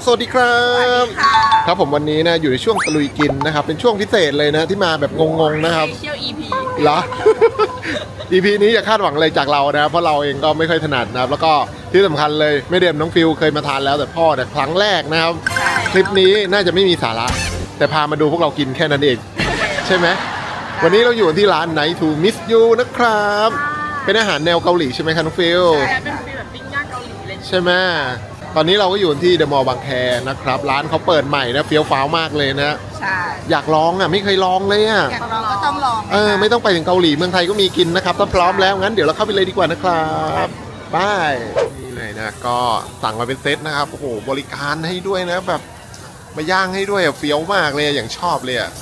สวัสดีครับครับผมวันนี้นะอยู่ในช่วงตะลุยกินนะครับเป็นช่วงพิเศษเลยนะที่มาแบบงงๆนะครับเที่ยว EP เหรอ EP นี้อย่าคาดหวังอะไรจากเรานะเพราะเราเองก็ไม่ค่อยถนัดนะครับแล้วก็ที่สำคัญเลยไม่เดมน้องฟิวเคยมาทานแล้วแต่พ่อแต่ครั้งแรกนะครับคลิปนี้น่าจะไม่มีสาระแต่พามาดูพวกเรากินแค่นั้นเองใช่ไหมวันนี้เราอยู่ที่ร้าน Night to Miss You นะครับเป็นอาหารแนวเกาหลีใช่ไหมคะน้องฟิวใช่เป็นฟีลแบบปิ้งย่างเกาหลีเลยใช่ไหมตอนนี้เราก็อยู่ที่เดอะมอลล์บางแคนะครับร้านเขาเปิดใหม่นะเฟี้ยวฟ้าวมากเลยนะใช่อยากลองอ่ะไม่เคยลองเลยอ่ะอยากลองก็ต้องลองไม่ต้องไปถึงเกาหลีเมืองไทยก็มีกินนะครับถ้าพร้อมแล้วงั้นเดี๋ยวเราเข้าไปเลยดีกว่านะครับบายนี่เลยนะก็สั่งมาเป็นเซตนะครับโอ้โหบริการให้ด้วยนะแบบมาย่างให้ด้วยเฟี้ยวมากเลยอย่างชอบเลยอ่ะ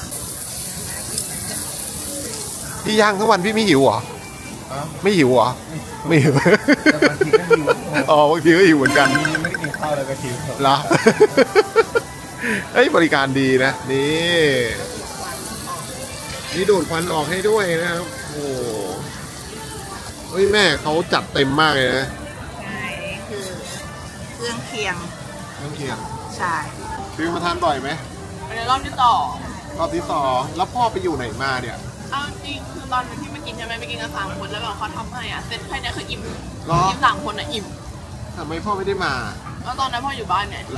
พี่ย่างทั้งวันพี่ไม่หิวเหรอไม่หิวเหรอไม่หิวบางทีก็หิวอ๋อบางทีก็หิวเหมือนกันไม่ได้กินข้าวเลยก็หิวเหรอเฮ้ยบริการดีนะนี่ดูดควันออกให้ด้วยนะครับโอ้เฮ้ยแม่เขาจัดเต็มมากเลยนะใช่คือเครื่องเคียงใช่ซื้อมาทานบ่อยไหมในรอบที่ต่อรอบที่2แล้วพ่อไปอยู่ไหนมาเนี่ยเอาจริงคือตอนที่มากินใช่ไหมไปกินกัน3 คนแล้วแบบเขาทำให้อ่ะเซ็ตแค่นี้คืออิ่ม3 คนอ่ะอิ่มทำไมพ่อไม่ได้มาแล้วตอนนั้นพ่ออยู่บ้านเนี่ย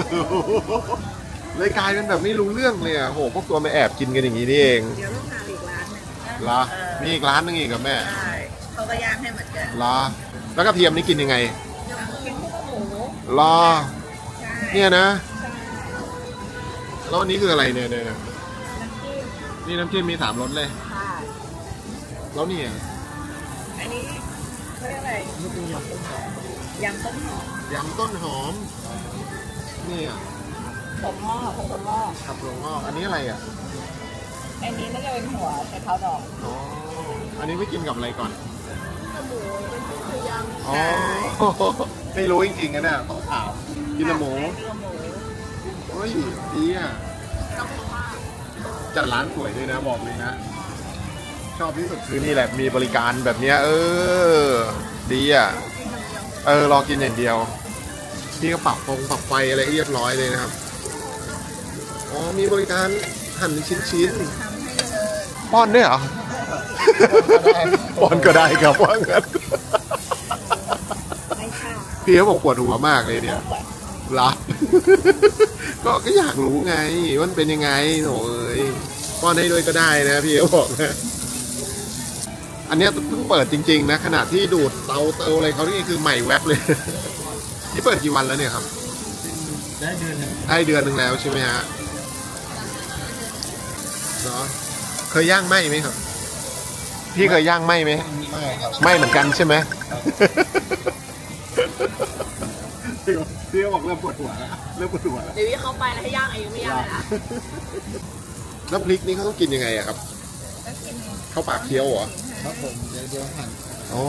เลยกลายเป็นแบบไม่รู้เรื่องเลยอ่ะโหพวกตัวมาแอบกินกันอย่างนี้นี่เองเดี๋ยวต้องหาอีกร้านนึงเหรอมีอีกร้านนึงอีกกับแม่ใช่เขาก็ย่างให้เหมือนกันเหรอแล้วกระเทียมนี่กินยังไงกินพวกหมูเหรอเนี่ยนะแล้วอันนี้คืออะไรเนี่ยนี่น้ำจิ้มมี3 รสเลยแล้วนี่อันนี้เขาเรียกอะไรยำต้นหอมนี่อ่ะผมงอกครับผมงอกอันนี้อะไรอ่ะอันนี้น่าจะเป็นหัวไชเท้าดอกอ๋ออันนี้ไม่กินกับอะไรก่อนหมูเป็นคือยำอ๋อไม่รู้จริงๆนะเนี่ยต้องถามกินหมูเฮ้ยดีอ่ะจัดร้านสวยด้วยนะบอกเลยนะชอบที่สุดคือนี่แหละมีบริการแบบนี้ดีอ่ะรอกินอย่างเดียวพี่ก็ปรับไฟอะไรเรียบร้อยเลยนะครับอ๋อมีบริการหั่นชิ้นป้อนด้วยเหรอป้อนก็ได้ครับว่างั้นพี่เขาบอกปวดหัวมากเลยเนี่ยละก็อยากรู้ไงว่าเป็นยังไงโอ้ยป้อนให้ด้วยก็ได้นะพี่เขาบอกนะอันนี้เพิ่งเปิดจริงๆนะขนาดที่ดูดเตาอะไรเขานี่คือใหม่แวบเลยนี่เปิดกี่วันแล้วเนี่ยครับได้เดือนนึงแล้วใช่ไหมฮะเนาะเคยย่างไหมครับพี่เคยย่างไหมไม่เหมือนกันใช่ไหมพี่บอกเริ่มปวดหัวแล้วเดี๋ยวพี่เขาไปแล้วให้ย่างเองไม่ย่างเลยนะแล้วพริกนี่เขาต้องกินยังไงอะครับเข้าปากเคี้ยวเหรอครับผมเดี๋ยวหั่นอ๋อ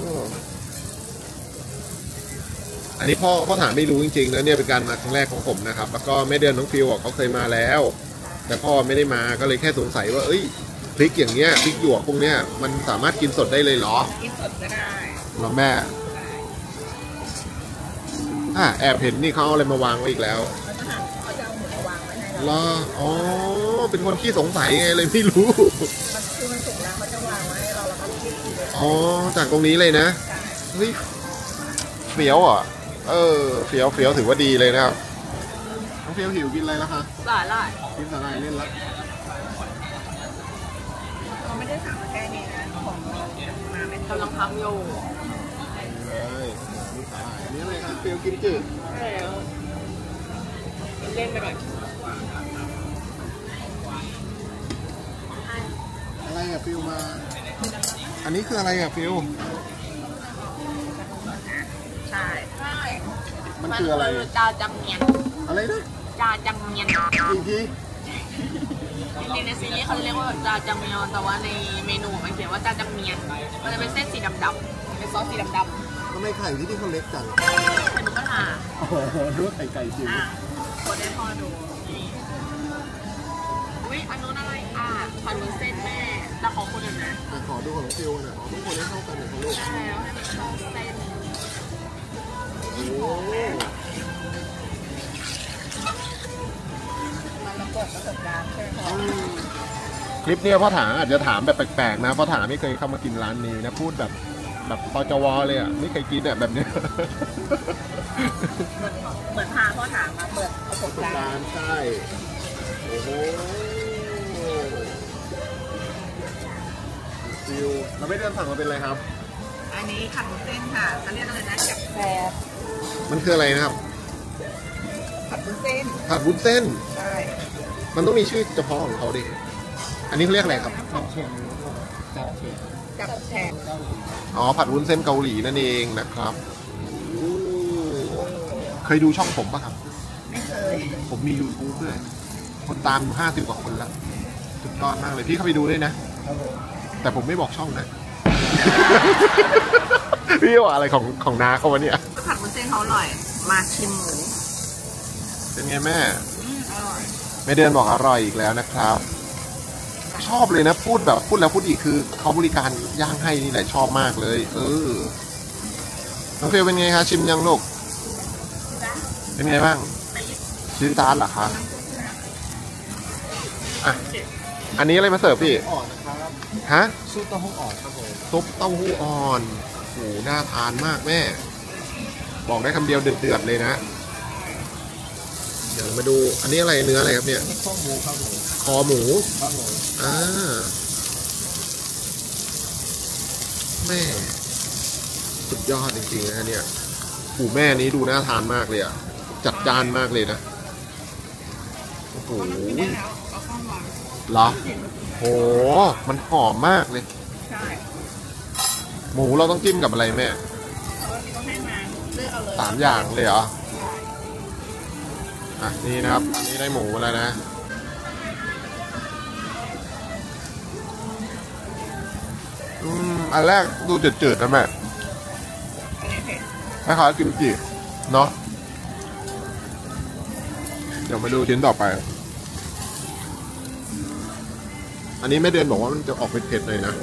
อันนี้พ่อถามไม่รู้จริงๆนะเนี่ยเป็นการมาครั้งแรกของผมนะครับแล้วก็แม่เดือนน้องฟิวเขาเคยมาแล้วแต่พ่อไม่ได้มาก็เลยแค่สงสัยว่าพริกอย่างเงี้ยพริกหยวกพวกเนี้ยมันสามารถกินสดได้เลยเหรอกินสดก็ได้หรอแม่แอบเห็นนี่เขาเอาอะไรมาวางไว้อีกแล้วเขาจะเอาหมูมาวางไว้ให้เราอ๋อเป็นคนขี้สงสัยไงเลยไม่รู้คือมันสุกแล้วเขาจะวางไว้ให้เราแล้วก็กินอ๋อจากตรงนี้เลยนะเฮ้ยเฟี้ยวอ่ะเฟี้ยวถือว่าดีเลยนะครับน้องเฟี้ยวหิวกินอะไรแล้วคะสาหร่ายกินสาหร่ายเล่นละเราไม่ได้สั่งมาแค่นี้นะของเรามาเป็นกำลังทำอยู่นี่อะไรครับเฟี้ยวกินจืดเล่นไปก่อนอะไรอะฟิวมาอันนี้คืออะไรอะฟิวใช่มันคืออะไรจาจังเมียนอะไรนะจาจังเมียนอีกทีจริงๆในซีรีส์เขาเรียกว่าจาจังเมียนแต่ว่าในเมนูมันเขียนว่าจาจังเมียนมันจะเป็นเส้นสีดำๆเป็นซอสสีดำๆทำไมไข่ที่เขาเล็กจังเป็นหมูกระทะดูไก่จิ๋วคนได้พอดูนี่อันนู้นอะไรผัดวุ้นเส้นแม่แต่ขอคนอื่นนะขอดูของฟิวหน่อยทุกคนให้เข้ากันหน่อยเขาลูกใช่แล้วให้มันเข้าเส้นแบบประสบการณ์ใช่ไหมคะคลิปเนี้ยพ่อถาอาจจะถามแบบแปลกๆนะพ่อถาไม่เคยเข้ามากินร้านนี้นะพูดแบบปจวเลยอ่ะไม่เคยกินแบบเนี้ยเหมือนพาพ่อถามมาเปิดประสบการณ์ร้านใช่โอ้โหฟิวเราไม่ได้สั่งมาเป็นอะไรครับอันนี้ผัดวุ้นเส้นค่ะเขาเรียกอะไรนะกับแกรบมันคืออะไรนะครับผัดวุ้นเส้นผัดวุ้นเส้นใช่มันต้องมีชื่อเฉพาะของเขาดิอันนี้เขาเรียกอะไรครับจับเชียงจับเชียงกับแฉกเกาหลีอ๋อผัดวุ้นเส้นเกาหลีนั่นเองนะครับเคยดูช่องผมปะครับไม่เคยผมมี YouTube ด้วยคนตามอยู่50 กว่าคนแล้วสุดยอดมากเลยพี่เข้าไปดูด้วยนะครับผมแต่ผมไม่บอกช่องนะ พี่ว่าอะไรของน้าเขาวะเนี่ยผัดวุ้นเส้นเขาอร่อย มาชิมหมูเป็นไงแม่อร่อยแม่เดือนบอกอร่อยอีกแล้วนะครับ ชอบเลยนะพูดแล้วพูดอีกคือเขาบริการย่างให้นี่แหละชอบมากเลย น้องเฟลเป็นไงคะชิมยังลูกเป็นไงบ้างชิ้นจานเหรอคะอ่ะอันนี้อะไรมาเสิร์ฟพี่อ่อนนะครับฮะซุปเต้าหู้อ่อนครับผมซุปเต้าหู้อ่อนโอ้โหน่าทานมากแม่ บอกได้คำเดียวเดือดๆเลยนะ เดี๋ยวมาดู อันนี้อะไรเนื้ออะไรครับเนี่ยข้าวหมูครับผมคอหมูครับผมอ่าแม่สุดยอดจริงๆนะเนี่ยหูแม่นี้ดูน่าทานมากเลยอ่ะ จัดจานมากเลยนะ โอ้โหได้แล้วเอาข้าวหวานเหรอโห มันหอมมากเลยใช่หมูเราต้องจิ้มกับอะไรแม่เขาให้มาเลือกเอาเลย 3 อย่างเลยเหรอ อ่ะนี่นะครับ อันนี้ได้หมูแล้วนะ อันแรกดูจืดๆนะแม่อันนี้เผ็ดคล้ายๆกิมจิเนาะ เดี๋ยวมาดูชิ้นต่อไป อันนี้แม่เดือนบอกว่ามันจะออกเผ็ดๆหน่อยนะ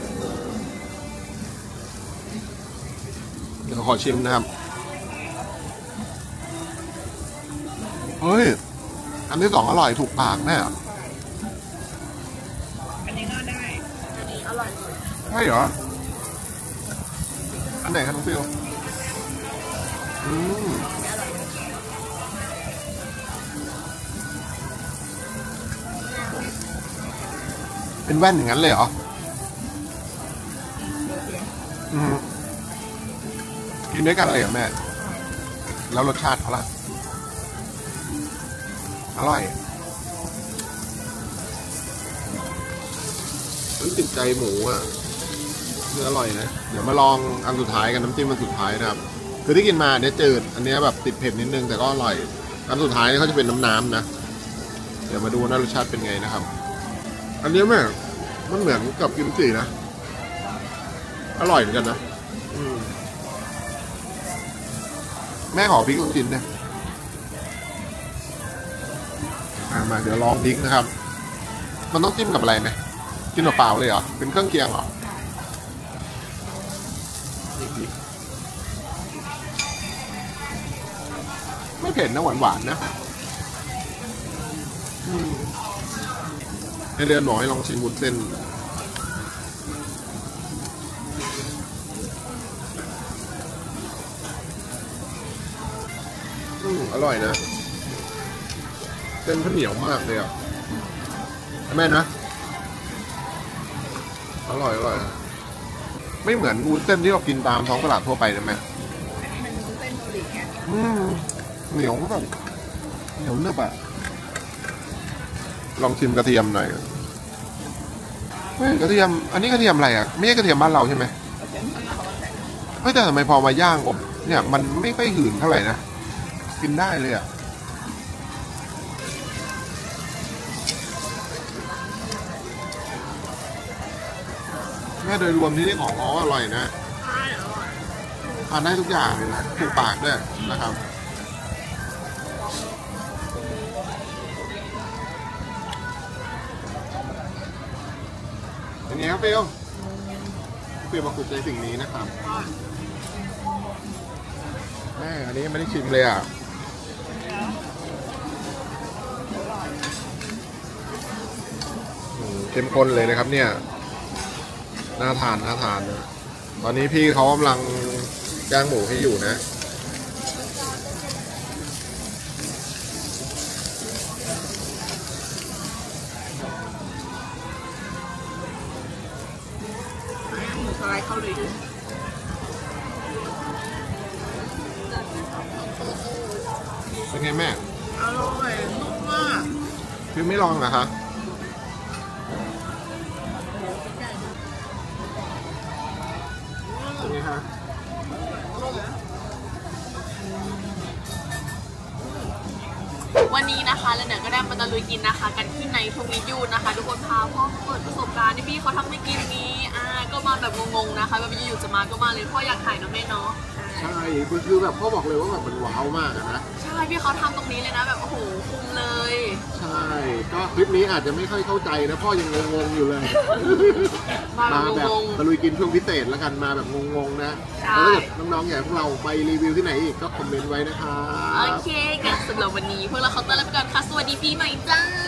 เดี๋ยวขอชิมนะครับ เฮ้ย อันที่ 2อร่อยถูกปากแม่อันนี้ก็ได้ อันนี้อร่อยสุดใช่เหรอ อันไหนครับน้องฟิวเป็นแว่นอย่างนั้นเลยเหรอ กินด้วยกันเลยเหรอแม่ แล้วรสชาติเขาล่ะ อร่อยติดใจหมูอ่ะคืออร่อยนะ เดี๋ยวมาลองอันสุดท้ายกันน้ำจิ้มอันสุดท้ายนะครับ คือที่กินมาเนี่ยจืด อันนี้แบบติดเผ็ดนิดนึงแต่ก็อร่อย อันสุดท้ายเขาจะเป็นน้ำๆนะ เดี๋ยวมาดูว่ารสชาติเป็นไงนะครับ อันนี้แม่มันเหมือนกับกิมจินะ อร่อยเหมือนกันนะแม่ขอพริกลูกชิ้นนะมาเดี๋ยวลองพริกนะครับ มันต้องจิ้มกับอะไรไหมกินเปล่าๆเลยเหรอ เป็นเครื่องเคียงเหรอไม่เผ็ดนะหวานๆนะให้เดือนบอกให้ลองชิมวุ้นเส้นอร่อยนะเส้นข้าวเหนียวมากเลยอ่ะแม่นะอร่อยไม่เหมือนวุ้นเส้นที่เรากินตามท้องตลาดทั่วไปนะแม่อันนี้มันเส้นเกาหลีไงเหนียวแบบเหนียวเนึบอ่ะลองชิมกระเทียมหน่อยเฮ้ยกระเทียมอันนี้กระเทียมอะไรอ่ะไม่ใช่กระเทียมบ้านเราใช่ไหมเฮ้ยแต่ทำไมพอมาย่างอบเนี่ยมันไม่ค่อยหืนเท่าไหร่นะกินได้เลยอ่ะแม่โดยรวมที่นี่ของเขาอร่อยนะใช่อร่อยทานได้ทุกอย่างเลยนะถูกปากด้วยนะครับเป็นไงครับฟิลมาคุกในสิ่งนี้นะครับแม่อันนี้ไม่ได้ชิมเลยอ่ะเข้มข้นเลยนะครับเนี่ยน่าทานนะตอนนี้พี่เขากำลังย่างหมูให้อยู่นะหมูสไลด์เข้าเลยเป็นไงแม่อร่อยนุ่มมากพี่ไม่ลองนะคะเป็นไงคะวันนี้นะคะแล้วเนี่ยก็ได้มาตะลุยกินนะคะ กันที่ในทวียูนะคะ ทุกคนพาพ่อเปิดประสบการณ์ที่พี่เขาทำให้กินนี้ก็มาแบบงงๆนะคะแบบอยู่ๆจะมาก็มาเลยพ่ออยากถ่ายนะแม่เนาะใช่คือแบบพ่อบอกเลยว่าแบบมันว้าวมากอะนะใช่พี่เขาทำตรงนี้เลยนะแบบโอ้โหคุ้มเลยใช่ก็คลิปนี้อาจจะไม่ค่อยเข้าใจนะพ่อยังงงๆอยู่เลยมาแบบแบบงงตะลุยกินช่วงพิเศษแล้วกันมาแบบงงๆนะใช่แล้วถ้าเกิดน้องๆอยากให้พวกเราไปรีวิวที่ไหนอีกก็คอมเมนต์ไว้นะคะๆโอเคกันสำหรับวันนี้พวกเราเคาน์เตอร์แล้วไปก่อนค่ะสวัสดีปีใหม่จ้า